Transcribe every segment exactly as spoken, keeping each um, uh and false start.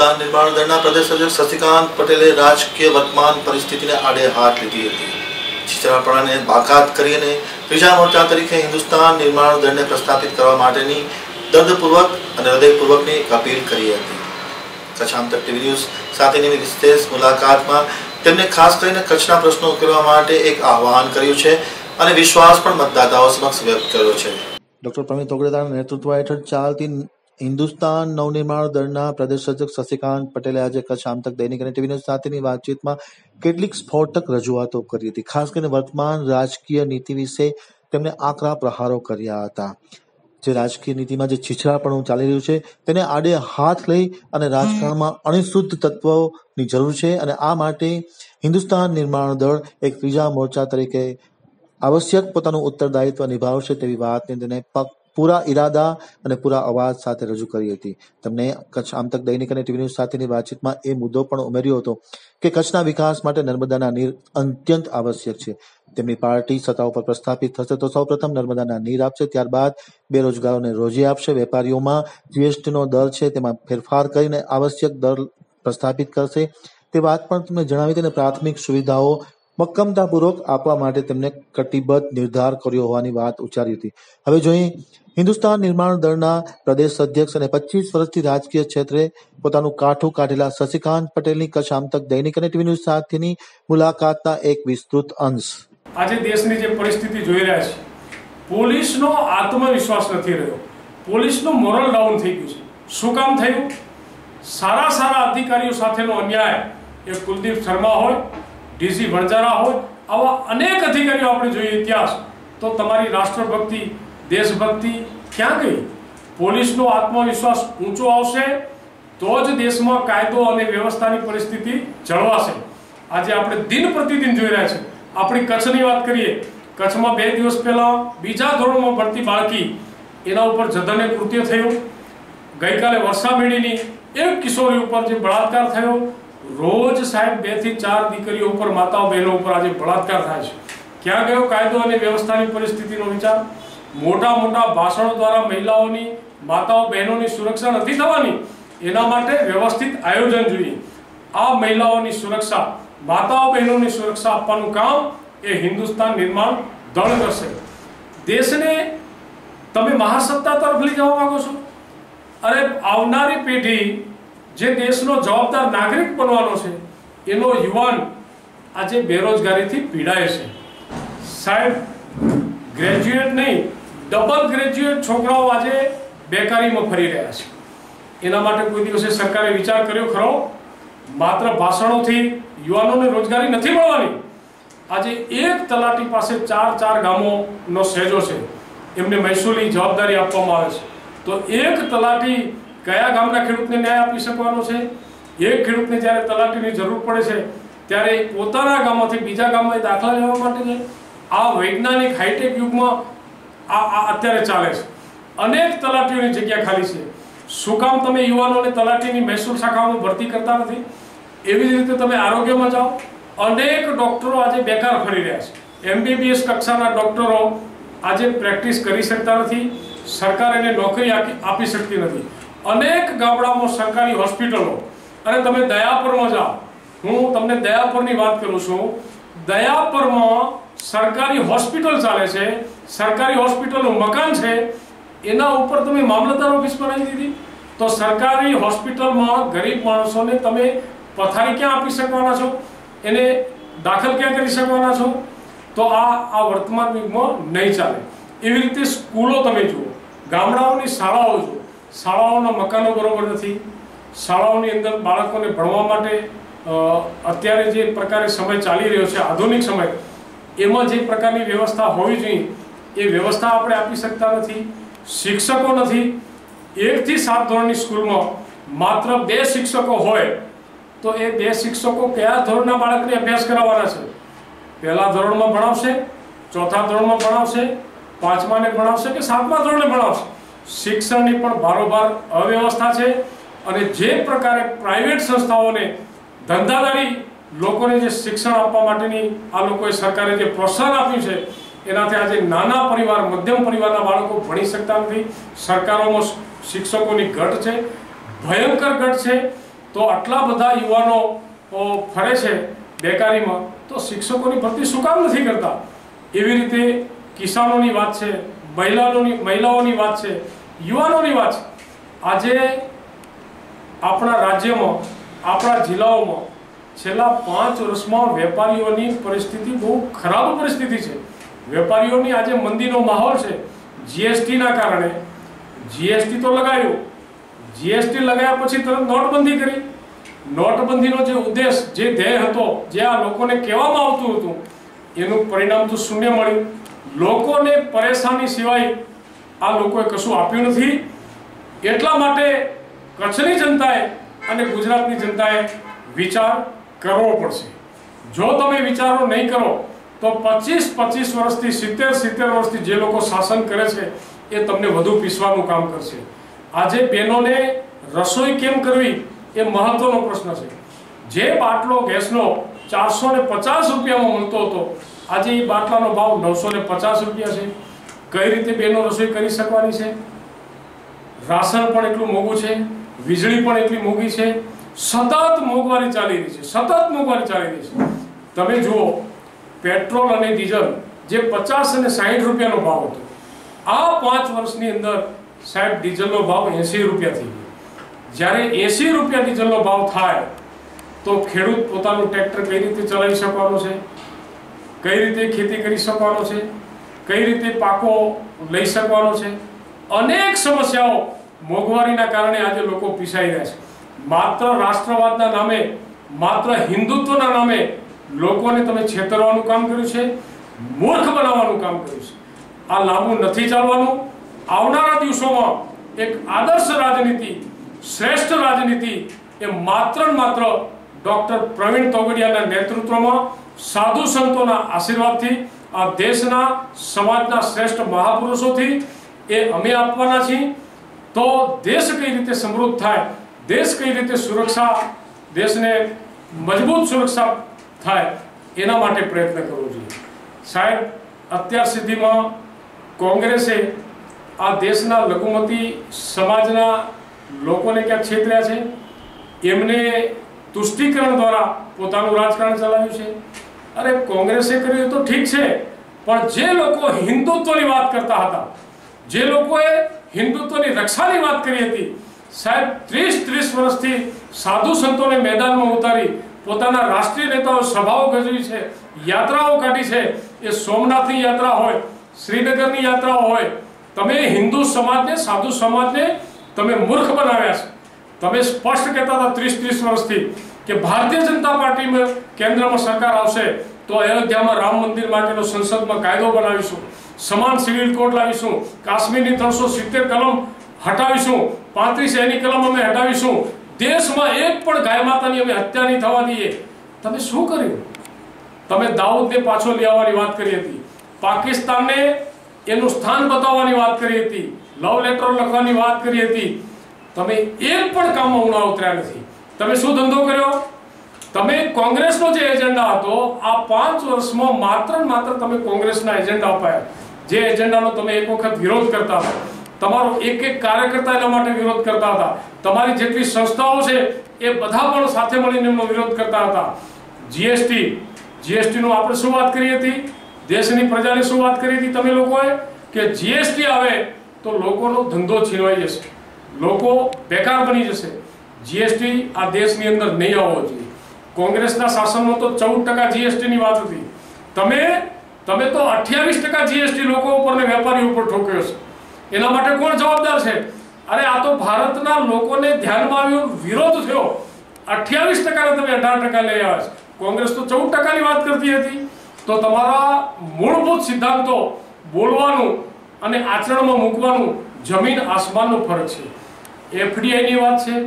हिंदुस्तान निर्माण दळना प्रदेश अध्यक्ष शशिकांत पटेले राजकीय वर्तमान परिस्थितिने आड़े हाथ लीधी हती। छिछरापणाने बाकात करीने त्रीजा मोर्चा तरीके हिंदुस्तान निर्माण दळने प्रस्थापित करवा माटेनी दर्दपूर्वक અને હૃદયપૂર્વકની અપીલ કરી હતી। કચ્છ આમતક ટીવી ન્યૂઝ સાથેની વિશેષ મુલાકાતમાં તેમણે ખાસ કરીને કચ્છના પ્રશ્નો ઉકેલવા માટે એક આહ્વાન કર્યું છે અને વિશ્વાસ પણ મતદાતાઓ સમક્ષ વ્યક્ત કર્યો છે। ડોક્ટર પ્રવીણ તોગડેદારના નેતૃત્વ હેઠળ ચાલતી હિન્દુસ્તાન નવનિર્માણ દળના પ્રદેશ અધ્યક્ષ શશિકાંત પટેલે આજે કચ્છ આમતક દૈનિક અને ટીવી ન્યૂઝ સાથેની વાતચીતમાં કેટલીક સ્ફોટક રજૂઆતો કરી હતી। ખાસ કરીને વર્તમાન રાજકીય નીતિ વિશે તેમણે આકરા પ્રહારો કર્યા હતા। જે રાજકીય નીતિમાં જે છીછરાપણું ચાલી રહ્યું છે તેને આડે હાથ લઈ અને રાજકારણમાં અણિશુદ્ધ તત્વોની જરૂર છે અને આ માટે હિન્દુસ્તાન નિર્માણ દળ એક ત્રીજા મોરચા તરીકે આવશ્યક પોતાનું ઉત્તરદાયિત્વ નિભાવશે તેવી વાતને તેને પૂરા ઈરાદા અને પૂરા અવાજ સાથે રજૂ કરી હતી। તેમણે કચ્છ આમતક દૈનિક અને ટીવી ન્યૂઝ સાથેની વાતચીતમાં એ મુદ્દો પણ ઉમેર્યો હતો કે કચ્છના વિકાસ માટે નર્મદાના નીર અત્યંત આવશ્યક છે। તેમની પાર્ટી સત્તા ઉપર પ્રસ્થાપિત થશે તો સૌપ્રથમ નર્મદાના નીર આપશે, ત્યારબાદ બેરોજગારોને રોજી આપશે, વેપારીઓમાં જીએસટીનો દર છે તેમાં ફેરફાર કરીને આવશ્યક દર પ્રસ્થાપિત કરશે તે વાત પણ તેમણે જણાવી હતી અને પ્રાથમિક સુવિધાઓ મક્કમતાપૂર્વક આપવા માટે તેમને કટિબદ્ધ નિર્ધાર કર્યો હોવાની વાત ઉચ્ચારી હતી। હવે જોઈએ હિન્દુસ્તાન નિર્માણ દળના પ્રદેશ અધ્યક્ષ અને પચીસ વર્ષથી રાજકીય ક્ષેત્રે પોતાનું કાઠું કાઢેલા શશિકાંત પટેલની કચ્છ આમતક દૈનિક અને ટીવી ન્યૂઝ સાથેની મુલાકાતના એક વિસ્તૃત અંશ। આજે દેશની જે પરિસ્થિતિ જોઈ રહ્યા છે, પોલીસનો આત્મવિશ્વાસ નથી રહ્યો, પોલીસનું મોરલ ડાઉન થઈ ગયું છે। શું કામ થયું? સારા સારા અધિકારીઓ સાથેનો અન્યાય, એ કુલદીપ શર્મા હોય, ડીસી વણજારા હોય, આવા અનેક અધિકારીઓ આપણે જોઈએ ઇતિહાસ, તો તમારી રાષ્ટ્રભક્તિ, દેશભક્તિ ક્યાં ગઈ? પોલીસનો આત્મવિશ્વાસ ઊંચો આવશે તો જ દેશમાં કાયદો અને વ્યવસ્થાની પરિસ્થિતિ જળવાશે। આજે આપણે દિન પ્રતિદિન જોઈ રહ્યા છીએ। આપણી કચ્છની વાત કરીએ, કચ્છમાં બે દિવસ પહેલા બીજા ધોરણમાં ભણતી બાળકી, એના ઉપર જધન્ય કૃત્ય થયું। ગઈકાલે વર્ષામેડીની એક કિશોરી ઉપર જે બળાત્કાર થયો, રોજ સાહેબ બે થી ચાર દીકરીઓ ઉપર, માતાઓ બહેનો ઉપર આજે બળાત્કાર થાય છે। ક્યાં ગયો કાયદો અને વ્યવસ્થાની પરિસ્થિતિનો વિચાર? મોટા મોટા ભાષણો દ્વારા મહિલાઓની, માતાઓ બહેનોની સુરક્ષા નથી થવાની, એના માટે વ્યવસ્થિત આયોજન જોઈએ। આ મહિલાઓની સુરક્ષા, માતાઓ બહેનોની સુરક્ષા આપવાનું કામ એ હિન્દુસ્તાન નિર્માણ દળ કરશે। દેશને તમે મહાસત્તા તરફ લઈ જવા માંગો છો? અરે આવનારી પેઢી જે દેશનો જવાબદાર નાગરિક બનવાનો છે, એનો યુવાન આજે બેરોજગારીથી પીડાય છે। સાહેબ, ગ્રેજ્યુએટ નહીં, ડબલ ગ્રેજ્યુએટ છોકરાઓ આજે બેકારીમાં ફરી રહ્યા છે। એના માટે કોઈ દિવસે સરકારે વિચાર કર્યો ખરો? માત્ર ભાષણોથી યુવાનોને રોજગારી નથી મળવાની। આજે એક તલાટી પાસે ચાર ચાર ગામોનો સહેજો છે, એમને મહેસૂલી જવાબદારી આપવામાં આવે છે, તો એક તલાટી કયા ગામના ખેડૂતને ન્યાય આપી શકવાનો છે? એક ખેડૂતને જ્યારે તલાટીની જરૂર પડે છે ત્યારે પોતાના ગામમાંથી બીજા ગામમાં દાખલા લેવા માટે છે। આ વૈજ્ઞાનિક હાઈટેક યુગમાં આ અત્યારે ચાલે છે। અનેક તલાટીઓની જગ્યા ખાલી છે। શું કામ તમે યુવાનોને તલાટીની મહેસૂલ શાખાઓમાં ભરતી કરતા નથી? એવી જ રીતે તમે આરોગ્યમાં જાઓ, અનેક ડોક્ટરો આજે બેકાર ફરી રહ્યા છે। એમબીબીએસ કક્ષાના ડોક્ટરો આજે પ્રેક્ટિસ કરી શકતા નથી, સરકાર એને નોકરી આપી શકતી નથી। અનેક ગામડામાં સરકારી હોસ્પિટલો, અને તમે દયાપરમાં જાઓ, હું તમને દયાપરની વાત કરું છું, દયાપરમાં સરકારી હોસ્પિટલ ચાલે છે, સરકારી હોસ્પિટલનું મકાન છે, એના ઉપર તમે મામલતદાર ઓફિસ બનાવી દીધી, તો સરકારી હોસ્પિટલમાં ગરીબ માણસોને તમે પથારી ક્યાં આપી શકવાના છો? એને દાખલ ક્યાં કરી શકવાના છો? તો આ આ વર્તમાન યુગમાં નહીં ચાલે। એવી રીતે સ્કૂલો તમે જુઓ, ગામડાઓની શાળાઓ જુઓ, શાળાઓના મકાનો બરોબર નથી। શાળાઓની અંદર બાળકોને ભણવા માટે અત્યારે જે પ્રકારે સમય ચાલી રહ્યો છે, આધુનિક સમય, એમાં જે પ્રકારની વ્યવસ્થા હોવી જોઈએ એ વ્યવસ્થા આપણે આપી શકતા નથી। શિક્ષકો નથી। એક થી સાત ધોરણની સ્કૂલમાં માત્ર બે શિક્ષકો હોય તો એ બે શિક્ષકો કયા ધોરણના બાળકને અભ્યાસ કરાવવાના છે? પહેલા ધોરણમાં ભણાવશે, ચોથા ધોરણમાં ભણાવશે, પાંચમાને ભણાવશે કે સાતમા ધોરણે ભણાવશે? શિક્ષણની પણ બારોબાર અવ્યવસ્થા છે। અને જે પ્રકારે પ્રાઇવેટ સંસ્થાઓને ધંધાદારી લોકોને જે શિક્ષણ આપવા માટેની આ લોકોએ સરકારે જે પ્રોત્સાહન આપ્યું છે, એનાથી આજે નાના પરિવાર, મધ્યમ પરિવારના બાળકો ભણી શકતા નથી। સરકારોમાં શિક્ષકોની ઘટ છે, ભયંકર ઘટ છે। તો તો આટલા બધા યુવાનો ફરે છે બેકારીમાં, તો શિક્ષકોની ભરતી શું કામ નથી કરતા? એવી રીતે કિસાનોની વાત છે, મહિલાઓની મહિલાઓની વાત છે, યુવાનોની વાત છે. આજે આપણા રાજ્યમાં, આપણા જિલ્લાઓમાં છેલ્લા પાંચ વર્ષમાં વેપારીઓની પરિસ્થિતિ બહુ ખરાબ પરિસ્થિતિ છે. વેપારીઓની આજે મંદીનો માહોલ છે. જીએસટીના કારણે જીએસટી તો લગાવ્યું, જીએસટી લગાવ્યા પછી તરત નોટબંધી કરી. નોટબંધીનો જે ઉદ્દેશ, જે ધ્યેય હતો, જે આ લોકોને કહેવામાં આવતું હતું, એનું પરિણામ તો શૂન્ય મળ્યું. લોકોને પરેશાની સિવાય આ લોકોએ કશું આપ્યું નથી. એટલા માટે કચ્છની જનતાએ અને ગુજરાતની જનતાએ વિચાર કરવો પડશે. જો તમે વિચારો નહીં કરો તો પચીસ પચીસ વર્ષથી સિત્તેર સિત્તેર વર્ષથી જે લોકો શાસન કરે છે એ તમને વધુ પીસવાનું કામ કરશે. આજે બહેનોને રસોઈ કેમ કરવી એ મહત્વનો પ્રશ્ન છે. જે બાટલો ગેસનો ચારસો ને પચાસ રૂપિયામાં મળતો હતો, આજે એ બાટલાનો ભાવ નવસો ને પચાસ રૂપિયા છે. કઈ રીતે બહેનો રસોઈ કરી શકવાની છે? રાશન પણ એટલું મોંઘું છે, વીજળી પણ એટલી મોંઘી છે, સતત મોંઘવારી ચાલી રહી છે, સતત મોંઘવારી ચાલી રહી છે. તમે જુઓ, પેટ્રોલ અને ડીઝલ જે પચાસ અને સાહીઠ રૂપિયાનો ભાવ હતો, આ પાંચ વર્ષની અંદર સાહેબ ડીઝલનો ભાવ એસી રૂપિયા થઈ ગયો. જ્યારે એસી રૂપિયા ડીઝલનો ભાવ થાય તો ખેડૂત પોતાનું ટ્રેક્ટર કઈ રીતે ચલાવી શકવાનો છે? કઈ રીતે ખેતી કરી શકવાનો છે? કઈ રીતે પાકો લઈ શકવાનો છે? અનેક સમસ્યાઓ મોંઘવારીના કારણે આજે લોકો પીસાઈ રહ્યા છે. માત્ર રાષ્ટ્રવાદના નામે, માત્ર હિન્દુત્વના નામે લોકોને તમે છેતરવાનું કામ કર્યું છે, મૂર્ખ બનાવવાનું કામ કર્યું છે. આ લાંબુ નથી ચાલવાનું. આવનારા દિવસોમાં એક આદર્શ રાજનીતિ, શ્રેષ્ઠ રાજનીતિ એ માત્ર ને માત્ર ડોક્ટર પ્રવીણ તોગડિયાના નેતૃત્વમાં, સાધુ સંતોના આશીર્વાદથી, આ દેશના સમાજના શ્રેષ્ઠ મહાપુરુષોથી એ અમે આપવાના છીએ. તો દેશ કઈ રીતે સમૃદ્ધ થાય, દેશ કઈ રીતે સુરક્ષા, દેશને મજબૂત સુરક્ષા થાય, એના માટે પ્રયત્ન કરવો જોઈએ. સાહેબ, અત્યાર સુધીમાં કોંગ્રેસે આ દેશના લઘુમતી સમાજના લોકોને ક્યાંક છેતર્યા છે. એમને તુષ્ટિકરણ દ્વારા પોતાનું રાજકારણ ચલાવ્યું છે. અરે કોંગ્રેસે કર્યું તો ઠીક છે, પણ જે લોકો હિન્દુત્વની વાત કરતા હતા, જે લોકોએ હિન્દુત્વની રક્ષાની વાત કરી હતી, સાહેબ ત્રીસ ત્રીસ વર્ષથી સાધુ સંતોને મેદાનમાં ઉતારી પોતાના રાષ્ટ્રીય નેતાઓ સભાઓ ગજવી છે, યાત્રાઓ કાઢી છે. એ સોમનાથની યાત્રા હોય, શ્રીનગરની યાત્રાઓ હોય, તમે હિન્દુ સમાજને, સાધુ સમાજને તમે મૂર્ખ બનાવ્યા છે. તમે સ્પષ્ટ કહેતા હતા ત્રીસ ત્રીસ વર્ષથી કે ભારતીય જનતા પાર્ટીમાં કેન્દ્રમાં સરકાર આવશે તો અયોધ્યામાં રામ મંદિર માટેનો સંસદમાં કાયદો બનાવીશું, સમાન સિવિલ કોડ લાવીશું, કાશ્મીરની ત્રણસો સિત્તેર કલમ હટાવીશું, પાંત્રીસ એની કલમ અમે હટાવીશું, દેશમાં એક પણ ગાય માતાની અમે હત્યા નહીં થવા દઈએ. તમે શું કર્યું? તમે દાઉદને પાછો લઈ આવવાની વાત કરી હતી, પાકિસ્તાનને એનું સ્થાન બતાવવાની વાત કરી હતી, લવ લેટર લખવાની વાત કરી હતી. તમે એક પણ કામમાં ઉણા ઉતર્યા નથી. તમે શું ધંધો કર્યો? તમે કોંગ્રેસનો જે એજન્ડા હતો, આ પાંચ વર્ષમાં માત્ર માત્ર તમે કોંગ્રેસના એજન્ડા અપાયા, જે એજન્ડાનો તમે એક વખત વિરોધ કરતા હતા. તમારો એક એક કાર્યકર્તા એના માટે વિરોધ કરતા હતા. તમારી જેટલી સંસ્થાઓ છે એ બધા પણ સાથે મળીને એમનો વિરોધ કરતા હતા. જીએસટી જીએસટીનો આપણે શું વાત કરી હતી? દેશની પ્રજાને શું વાત કરી હતી તમે લોકોએ? કે જીએસટી આવે તો લોકોનો ધંધો છીનવાઈ જશે, લોકો બેકાર બની જશે. જીએસટી આ દેશની અંદર નહીં આવવો જોઈએ. કોંગ્રેસના શાસનમાં તો ચૌદ ટકા જીએસટીની વાત હતી. તમે તમે તો અઠ્યાવીસ ટકા જીએસટી લોકો ઉપર ને વેપારીઓ ઉપર ઠોક્યો છે. એના માટે કોણ જવાબદાર છે? અરે આ તો ભારતના લોકોને ધ્યાનમાં આવ્યો, વિરોધ થયો. અઠ્યાવીસ ટકા તમે અઢાર ટકા લઈ આવ્યા છે. કોંગ્રેસ તો ચૌદ ટકાની વાત કરતી હતી. તો તમારા મૂળભૂત સિદ્ધાંતો બોલવાનું અને આચરણમાં મૂકવાનું જમીન આસમાનનો ફરક છે. એફડીઆઈની વાત છે.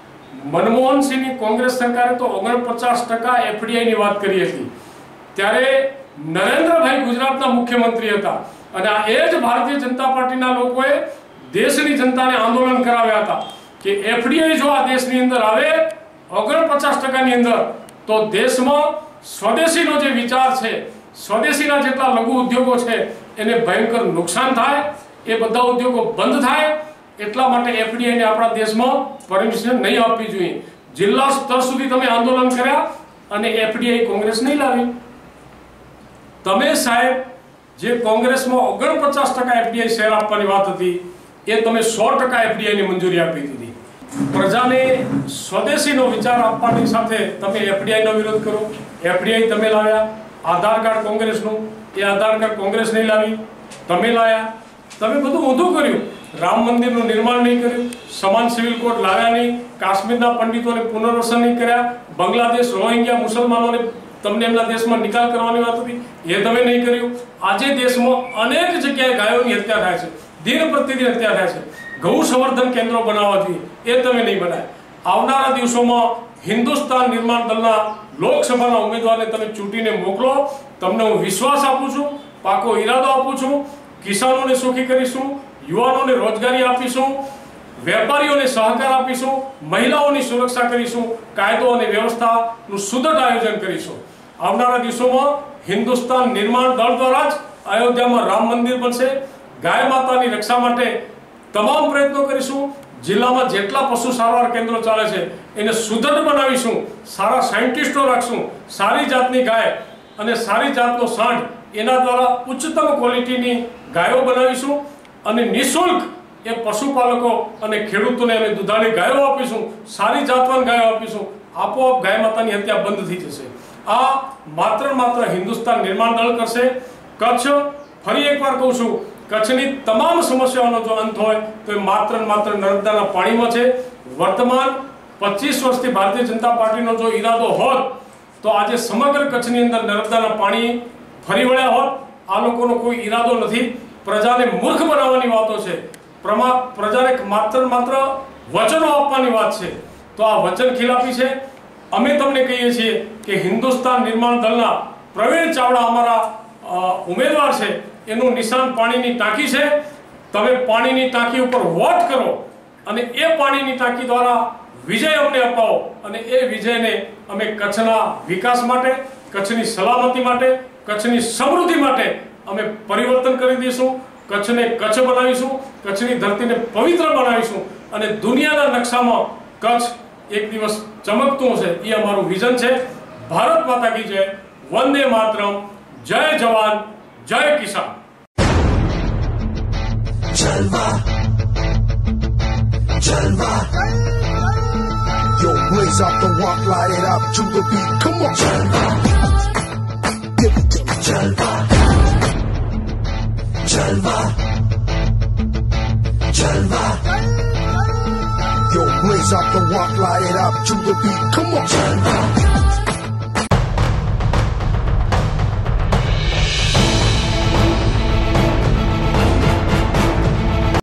મનમોહન સિંહની કોંગ્રેસ સરકારે તો ઓગણપચાસ ટકા એફડીઆઈની વાત કરી હતી. ત્યારે નરેન્દ્રભાઈ ગુજરાતના મુખ્યમંત્રી હતા અને આ એ જ ભારતીય જનતા પાર્ટીના લોકોએ દેશની જનતાને આંદોલન કરાવ્યા હતા કે એફડીઆઈ જો આ દેશની અંદર આવે ઓગણપચાસ ટકાની અંદર, તો દેશમાં સ્વદેશીનો જે વિચાર છે, સ્વદેશીના જેટલા લઘુ ઉદ્યોગો છે એને ભયંકર નુકસાન થાય, એ બધા ઉદ્યોગો બંધ થાય. એટલા માટે એફડીઆઈને આપણા દેશમાં પરમિશન નહીં આપવી જોઈએ. જિલ્લા સ્તર સુધી તમે આંદોલન કર્યા અને એફડીઆઈ કોંગ્રેસ નહીં લાવી. તમે સાહેબ જે કોંગ્રેસમાં ઓગણપચાસ ટકા એફડીઆઈ શેર આપવાની વાત હતી એ તમે સો ટકા એફડીઆઈ ની મંજૂરી આપી દીધી. પ્રજાને સ્વદેશીનો વિચાર આપવાની સાથે તમે એફડીઆઈ નો વિરોધ કરો. એફડીઆઈ તમે લાવ્યા. આધાર કાર્ડ કોંગ્રેસનું, એ આધાર કાર્ડ કોંગ્રેસ નહીં લાવી, તમે લાવ્યા. તમે બધું ઊંધું કર્યું. રામ મંદિરનું નિર્માણ નહીં કર્યું, સમાન સિવિલ કોડ લાવ્યા નહીં, કાશ્મીરના પંડિતોને પુનર્વસન નહીં કર્યા, બાંગ્લાદેશ રોહિંગ્યા મુસલમાનોને તમને એમના દેશમાં નિકાલ કરવાની વાત હતી એ તમે નહીં કર્યું. આજે દેશમાં અનેક જગ્યાએ ગાયોની હત્યા થાય છે, દિન પ્રતિદિન હત્યા થાય છે. ગૌ સંવર્ધન કેન્દ્રો બનાવવા જોઈએ એ તમે નહીં બનાવ્યા. આવનારા દિવસોમાં હિન્દુસ્તાન નિર્માણ દળના લોકસભાના ઉમેદવારને તમે ચૂંટીને મોકલો. તમને હું વિશ્વાસ આપું છું, પાકો ઈરાદો આપું છું. કિસાનોને સુખી કરીશું, યુવાનોને રોજગારી આપીશું, વેપારીઓને સહકાર આપીશું, મહિલાઓની સુરક્ષા કરીશું, કાયદો અને વ્યવસ્થાનું સુદૃઢ આયોજન કરીશું. આવનારા દિવસોમાં હિન્દુસ્તાન નિર્માણ દળ દ્વારા જ અયોધ્યામાં રામ મંદિર બનશે. ગાય માતાની રક્ષા માટે તમામ પ્રયત્નો કરીશું. જિલ્લામાં જેટલા પશુ સારવાર કેન્દ્રો ચાલે છે એને સુદૃઢ બનાવીશું. સારા સાયન્ટિસ્ટો રાખશું. સારી જાતની ગાય અને સારી જાતનો સાંઢ એના દ્વારા ઉચ્ચતમ ક્વોલિટીની ગાયો બનાવીશું અને નિઃશુલ્ક એ પશુપાલકો અને ખેડૂતોને અમે દુધાળી ગાયો આપીશું, સારી જાતવાન ગાયો આપીશું. આપોઆપ ગાય માતાની હત્યા બંધ થઈ જશે. આ માત્ર માત્ર હિન્દુસ્તાન નિર્માણ દળ કરશે. કચ્છ, ફરી એકવાર કહું છું, કચ્છની તમામ સમસ્યાઓનો જો અંત હોય તો એ માત્ર માત્ર નર્મદાના પાણીમાં છે. વર્તમાન પચીસ વર્ષથી ભારતીય જનતા પાર્ટીનો જો ઈરાદો હોત તો આજે સમગ્ર કચ્છની અંદર નર્મદાના પાણી ફરી વળ્યા હોત. આ લોકોનો કોઈ ઈરાદો નથી. પ્રજાને મૂર્ખ બનાવવાની વાતો છે. પ્રજાને માત્ર માત્ર વચનો આપવાની વાત છે. તો આ વચન ખિલાફી છે. અમે તમને કહીએ છીએ કે હિન્દુસ્તાન નિર્માણ દળના પ્રવીણ ચાવડા અમારા ઉમેદવાર છે. એનું નિશાન પાણીની ટાંકી છે. તમે પાણીની ટાંકી ઉપર વોટ કરો અને એ પાણીની ટાંકી દ્વારા વિજય અમને અપાવો અને એ વિજયને અમે કચ્છના વિકાસ માટે, કચ્છની સલામતી માટે, કચ્છની સમૃદ્ધિ માટે અમે પરિવર્તન કરી દઈશું. કચ્છને કચ્છ બનાવીશું, કચ્છની ધરતીને પવિત્ર બનાવીશું અને દુનિયાના નકશામાં કચ્છ એક દિવસ ચમકતું હશે. એ અમારું વિઝન છે. ભારત માતા કી જય. વંદે માતરમ. જય જવાન, જય કિસાન. Jalwa, Jalwa. Yo, blaze up the walk, light it up to the beat. Come on, Jalwa, Jalwa, Jalwa, Jalwa. Yo, blaze up the walk, light it up to the beat. Come on, Jalwa.